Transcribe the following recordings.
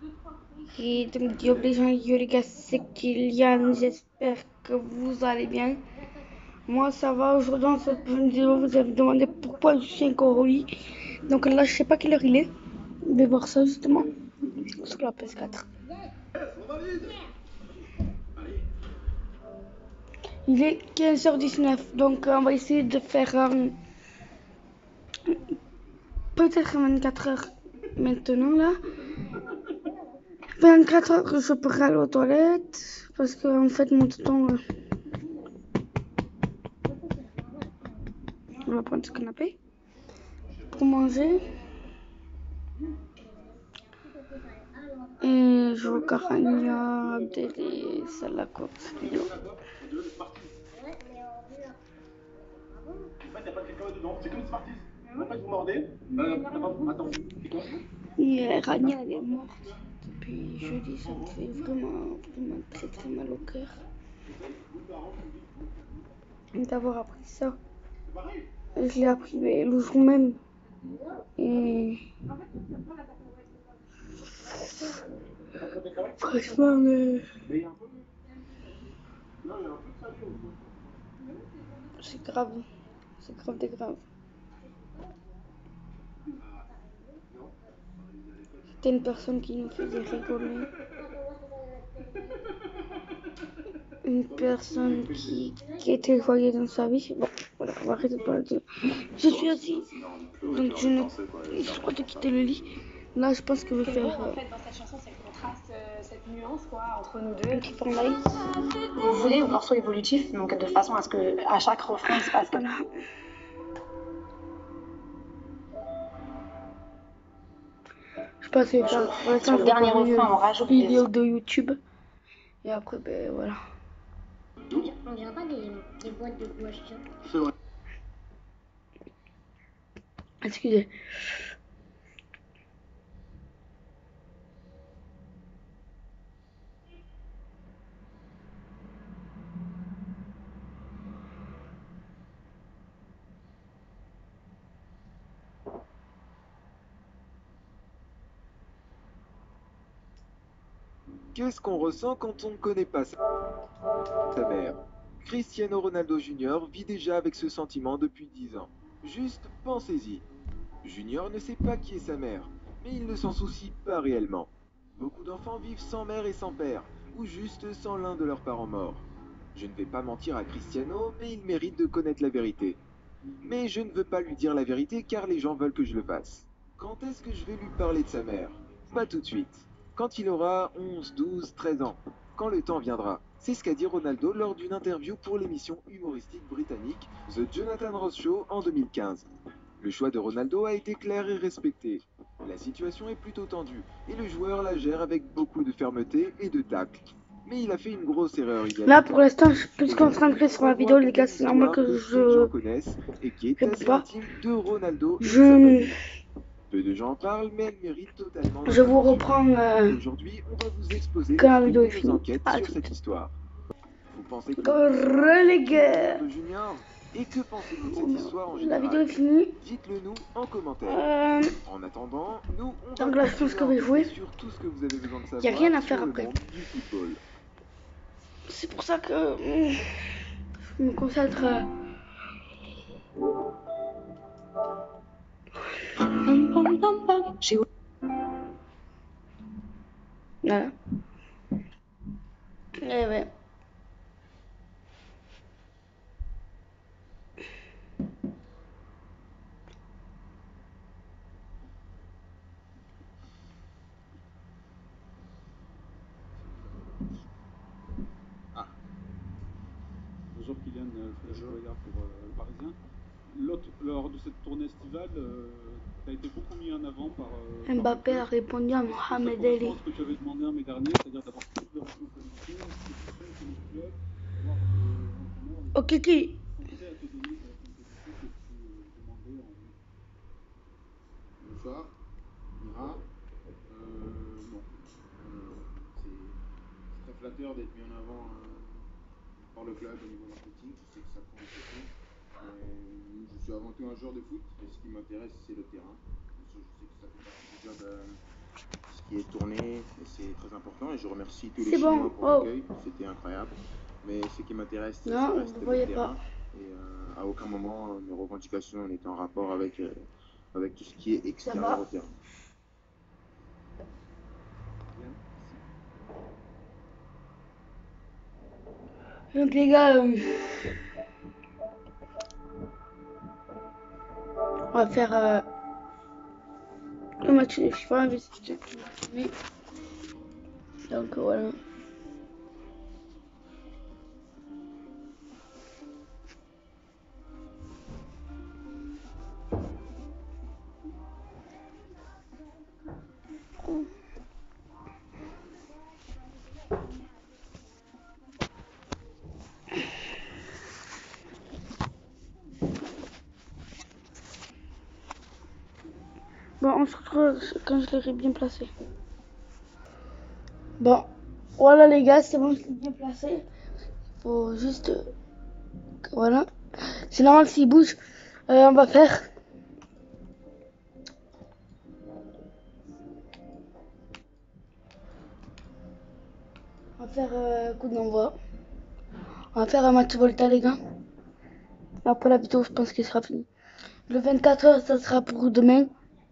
Et donc, yo les gens, yo les gars, c'est Kylian. J'espère que vous allez bien. Moi, ça va. Aujourd'hui, dans cette vidéo, vous avez demandé pourquoi je suis encore au lit. Donc là, je sais pas quelle heure il est. Je vais voir ça justement sur la PS4. Il est 15h19. Donc, on va essayer de faire peut-être 24 heures maintenant là. 24 heures que je pourrais aller aux toilettes. Parce que en fait, mon temps. On va prendre ce canapé pour manger. Et je veux caragna des salades studio. Et Rania elle est morte depuis jeudi, ça me fait vraiment très très mal au cœur d'avoir appris ça. Je l'ai appris le jour même. Et franchement, c'est grave. C'est grave de grave. C'était une personne qui nous faisait rigoler. Une personne qui était joyeuse dans sa vie. Bon, voilà, on va arrêter de parler de... Je suis assise, donc je crois de quitter le lit. Là, je pense que je vais faire... en fait, dans cette chanson, c'est le contraste, cette nuance, quoi, entre nous deux. Un petit peu en live. Vous voulez un morceau évolutif, donc de façon à ce que à chaque refrain il se passe Voilà. Je pense que je vais faire... Pour l'instant, sur le dernier refrain, on rajoute une vidéo de YouTube. Et après, ben voilà. On dirait pas des boîtes de gouache. C'est vrai. Excusez. Qu'est-ce qu'on ressent quand on ne connaît pas sa mère? Cristiano Ronaldo Jr. vit déjà avec ce sentiment depuis 10 ans. Juste pensez-y. Junior ne sait pas qui est sa mère, mais il ne s'en soucie pas réellement. Beaucoup d'enfants vivent sans mère et sans père, ou juste sans l'un de leurs parents morts. Je ne vais pas mentir à Cristiano, mais il mérite de connaître la vérité. Mais je ne veux pas lui dire la vérité car les gens veulent que je le fasse. Quand est-ce que je vais lui parler de sa mère? Pas tout de suite. Quand il aura 11, 12, 13 ans. Quand le temps viendra. C'est ce qu'a dit Ronaldo lors d'une interview pour l'émission humoristique britannique The Jonathan Ross Show en 2015. Le choix de Ronaldo a été clair et respecté. La situation est plutôt tendue et le joueur la gère avec beaucoup de fermeté et de tact. Mais il a fait une grosse erreur. Là, pour l'instant, je suis plus concentré sur la vidéo, les gars. C'est normal que je... connaissent et qui est Je peux assez pas. intime de Ronaldo et de sa Je... famille. Peu de gens en parlent, mais elle mérite totalement. Je vous reprends Aujourd'hui, on va vous exposer quand la vidéo est nos finie. enquêtes sur cette histoire. Vous pensez que Les gars. Junior? Et que pensez-vous de cette histoire en La général? vidéo est finie. Dites-le nous en commentaire. En attendant, nous, on donc va là, je pense que je vais jouer. sur tout ce que vous avez besoin de savoir. Y a rien à faire sur le après. monde du football. C'est pour ça que je me concentre. J'ai Voilà. Eh ouais. Bonjour Kylian, Frédéric Boyard pour Le Parisien. Lors de cette tournée estivale, tu as été beaucoup mis en avant par... Mbappé a répondu à Mohamed Ali. Ce que tu avais demandé en mai dernier, c'est-à-dire d'avoir plus de responsabilités, que le club, Ok, qui prêt à te donner la responsabilité que tu demandais en mai. Bonsoir, Mira. Non. C'est très flatteur d'être mis en avant par le club au niveau marketing. Je sais que ça prend un peu de temps. Je suis avant tout un joueur de foot et ce qui m'intéresse c'est le terrain. Je sais que ça fait partie du job qui est tourné, et c'est très important. Et je remercie tous les C'est Chinois bon. pour Oh. l'accueil, c'était incroyable. Mais ce qui m'intéresse, ça Non, reste vous le voyez terrain. pas. Et à aucun moment, mes revendications n'étaient en rapport avec, avec tout ce qui est extérieur au terrain. Donc les gars, on va faire le match de FIFA, mais donc voilà. Bon, on se retrouve quand je l'aurai bien placé. Bon, voilà les gars, c'est bon, je l'ai bien placé. Faut juste... voilà. C'est normal s'il bouge. On va faire... coup d'envoi. On va faire un match Volta les gars. Après la vidéo, je pense qu'il sera fini. Le 24h, ça sera pour demain.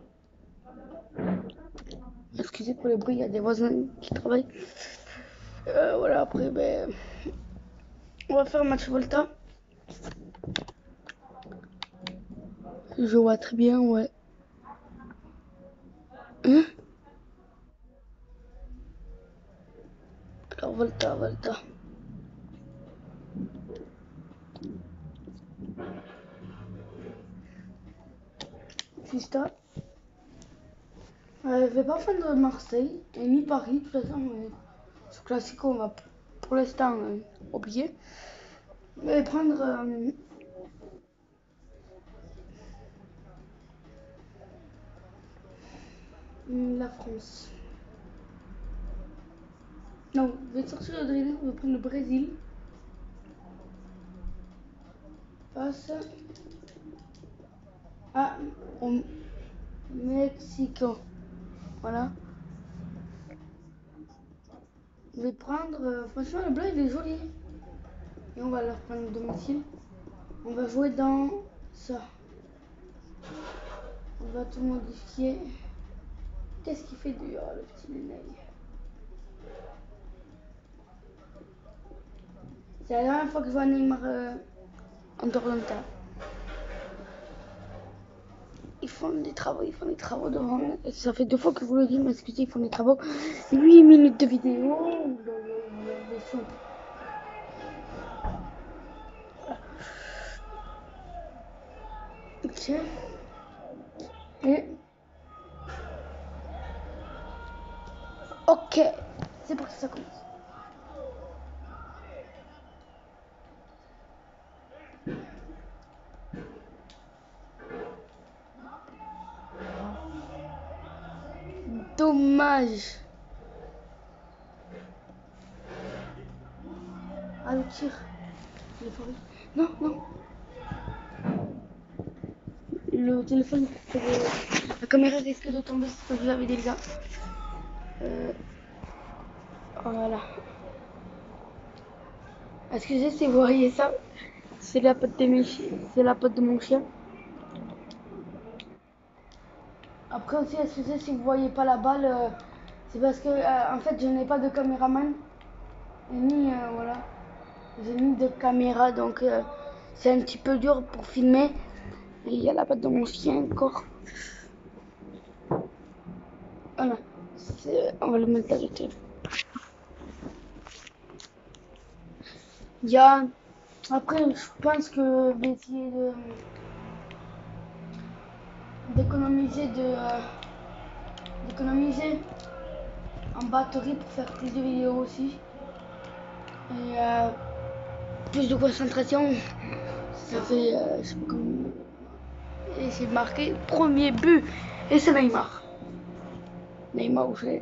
Excusez pour le bruit, il y a des voisins qui travaillent. Voilà, après, ben, on va faire un match Volta. Je vois très bien, ouais. Hein? Alors, Volta. Fista. Je vais pas prendre Marseille et ni Paris, de toute façon. Ce classico, on va pour l'instant oublier. Je vais prendre la France. Non, je vais sortir le Brésil, je vais prendre le Brésil. Face au Mexique. Voilà. Je vais prendre, franchement le blanc il est joli. Et on va leur prendre le domicile. On va jouer dans ça. On va tout modifier. Qu'est-ce qu'il fait dur le petit Nenay? C'est la dernière fois que je vois Neymar en Torrenta. Ils font des travaux devant. Ça fait 2 fois que je vous le dis, mais excusez, ils font des travaux. 8 minutes de vidéo. Ok. Et... ok. C'est parti, ça commence. Dommage. Ah, le tir. Non. Le téléphone, la caméra risque de tomber si vous avez des gars. Voilà. Excusez si vous voyez ça. C'est la pote de mon chien. Après aussi, excusez si vous voyez pas la balle. C'est parce que en fait je n'ai pas de caméraman. Et ni voilà. J'ai mis de caméra, donc c'est un petit peu dur pour filmer. Et il y a la patte de mon chien encore. Voilà. On va le mettre à jeter. Il y a... après, je pense que je vais essayer d'économiser en batterie pour faire plus de vidéos aussi. Et plus de concentration. Ça fait, je sais pas comment... et c'est marqué premier but. Et c'est Neymar. Neymar, c'est...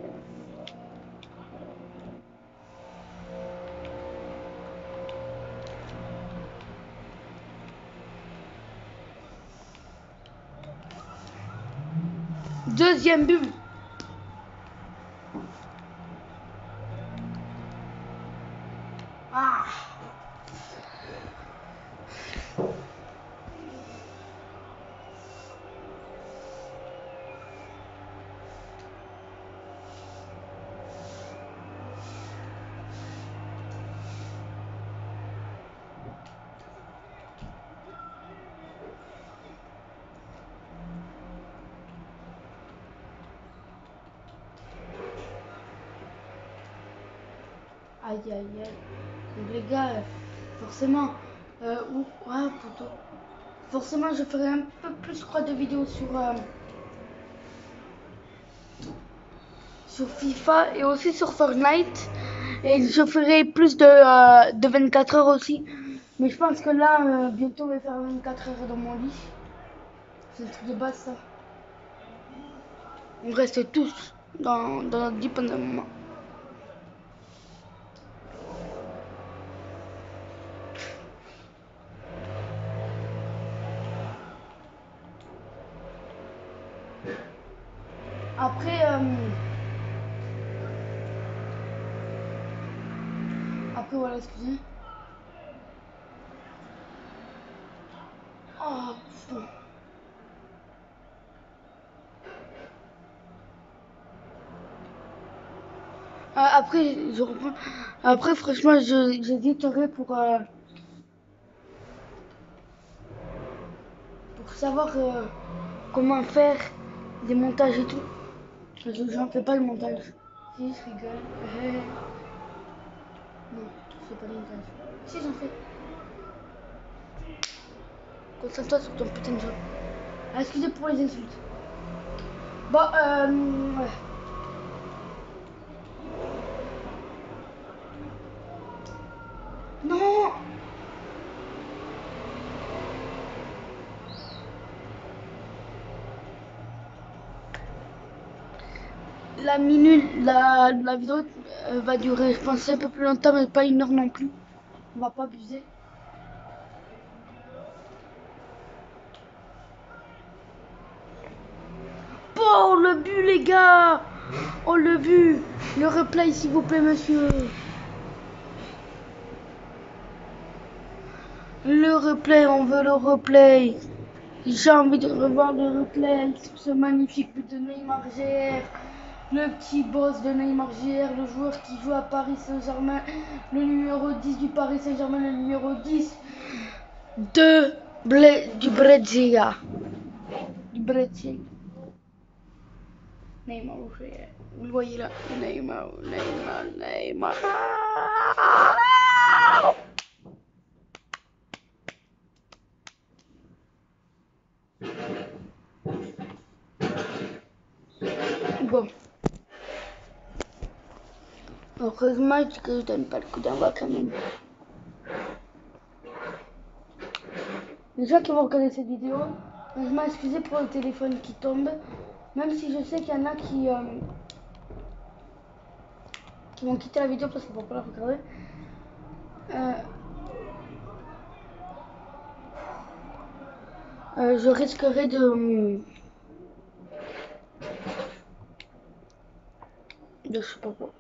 deuxième but. Ah. Aïe aïe aïe. Donc les gars, forcément, ouais, plutôt. Forcément, je ferai un peu plus, je crois, de vidéos sur FIFA et aussi sur Fortnite. Et je ferai plus de 24 heures aussi. Mais je pense que là, bientôt, on va faire 24 heures dans mon lit. C'est un truc de base, ça. On reste tous dans notre lit pendant un moment. Après voilà, excusez. Oh putain. Après, je reprends. Après, franchement, j'hésiterai pour savoir comment faire des montages et tout. J'en fais pas le montage. Si, je rigole. Non, je fais pas le montage. Si, j'en fais. Concentre-toi sur ton putain de job. Ah, excusez pour les insultes. Bon, ouais. Non! La vidéo va durer, je pense, un peu plus longtemps, mais pas 1 heure non plus. On va pas abuser. Oh, le but, les gars! Oh, le but! Le replay, s'il vous plaît, monsieur. Le replay, on veut le replay. J'ai envie de revoir le replay sur ce magnifique but de Neymar GR. Le petit boss de Neymar GR, le joueur qui joue à Paris Saint-Germain, le numéro 10 du Paris Saint-Germain, le numéro 10 du Brésil. Du Brésil. Neymar GR. Vous le voyez là. Neymar. Bon. Heureusement que je donne pas le coup d'envoi quand même. Les gens qui vont regarder cette vidéo, je m'excuse pour le téléphone qui tombe. Même si je sais qu'il y en a qui vont quitter la vidéo parce qu'ils ne vont pas la regarder. Je risquerai de je sais pas quoi.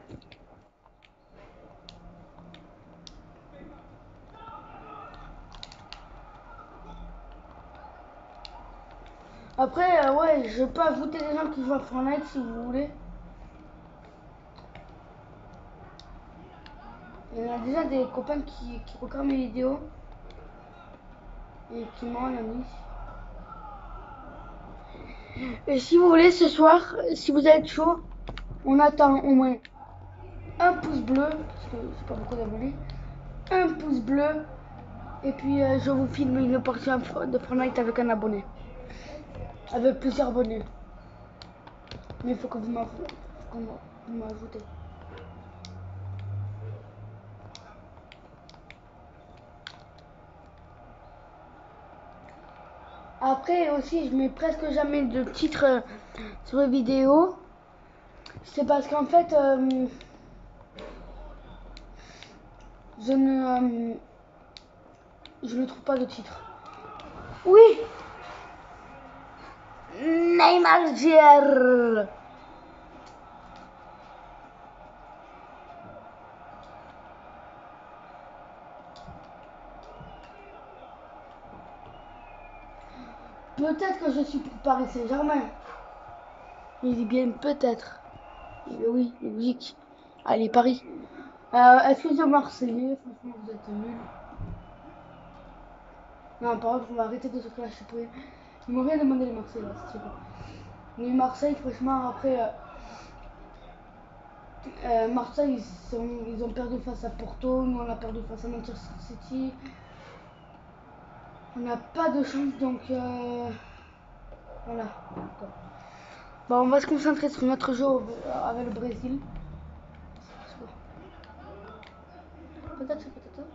Après, ouais, je peux ajouter des gens qui jouent à Fortnite si vous voulez. Il y en a déjà des copains qui regardent mes vidéos et qui m'ont mis. Et si vous voulez ce soir, si vous êtes chaud, on attend au moins un pouce bleu, parce que c'est pas beaucoup d'abonnés, un pouce bleu, et puis je vous filme une partie de Fortnite avec un abonné, avec plusieurs abonnés. Mais il faut que vous m'ajoutez. Après aussi, je mets presque jamais de titres sur les vidéos. C'est parce qu'en fait, je ne trouve pas de titre. Oui, Neymar GR. Peut-être que je suis pour Paris Saint-Germain. Il dit bien peut-être. Mais oui, logique. Allez, Paris. Est-ce que c'est Marseillais? Franchement, vous êtes nuls. Non, par contre, on va arrêter de se clasher pour rien. Ils m'ont rien demandé les Marseillais, là, c'est bon. Mais Marseille, franchement, après... Marseille, ils ont perdu face à Porto. Nous, on a perdu face à Manchester City. On n'a pas de chance, donc... voilà. Bon, on va se concentrer sur notre jeu avec le Brésil. Peut-être, peut-être.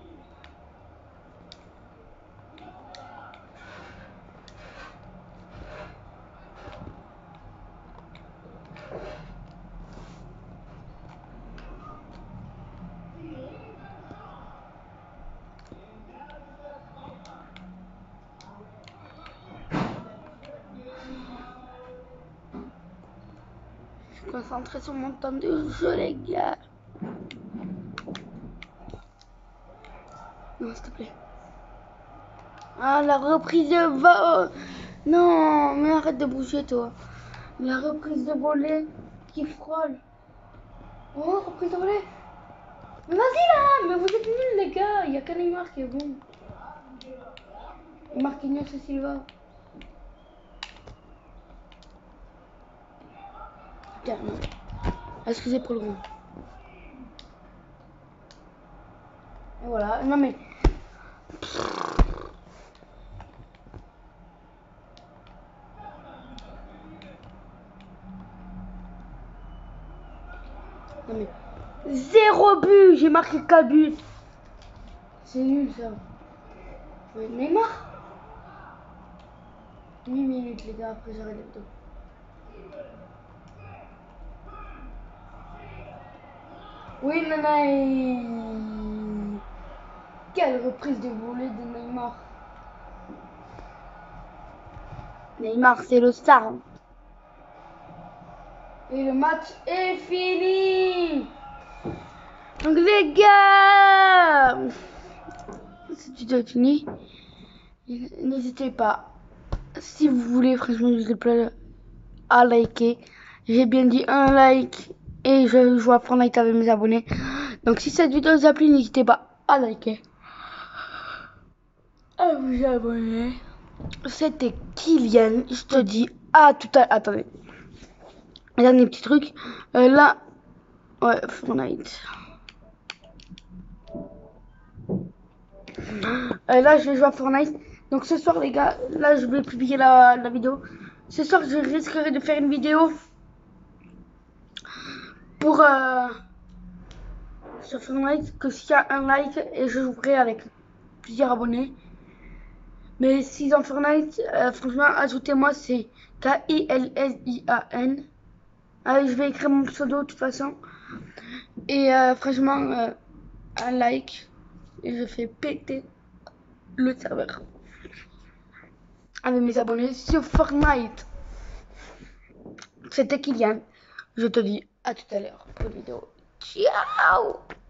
Je suis concentré sur mon temps de jeu, les gars. Non, s'il te plaît. Ah, la reprise de vol. Non, mais arrête de bouger, toi. La reprise de volet qui frôle. Oh, reprise de volet. Mais vas-y là, mais vous êtes nuls, les gars. Il n'y a qu'un Neymar qui est bon. Marquinhos et Silva. Putain, non. Excusez pour le rond. Et voilà, non mais... Non mais... 0 but. J'ai marqué 4 buts. C'est nul ça. Ouais, Neymar. 8 minutes les gars, après j'arrête le vidéo. Oui, Nana et... Quelle reprise de volée de Neymar. Neymar, c'est le star. Et le match est fini. Donc les gars, cette vidéo est finie. N'hésitez pas, si vous voulez, franchement, s'il vous plaît, à liker. J'ai bien dit un like et je joue à Fortnite avec mes abonnés. Donc si cette vidéo vous a plu, n'hésitez pas à liker, à vous abonner. C'était Kylian, je te dis à tout à l'heure. Attendez, dernier petit truc. Là, ouais, Fortnite. Là, je vais jouer à Fortnite. Donc ce soir, les gars, là, je vais publier la vidéo. Ce soir, je risquerai de faire une vidéo pour sur Fortnite, que s'il y a un like, et je jouerai avec plusieurs abonnés. Mais si dans Fortnite, franchement, ajoutez-moi, c'est K-I-L-S-I-A-N. Je vais écrire mon pseudo de toute façon. Et franchement, un like, et je fais péter le serveur avec mes abonnés sur Fortnite. C'était Kylian. Je te dis à tout à l'heure pour une vidéo. Ciao.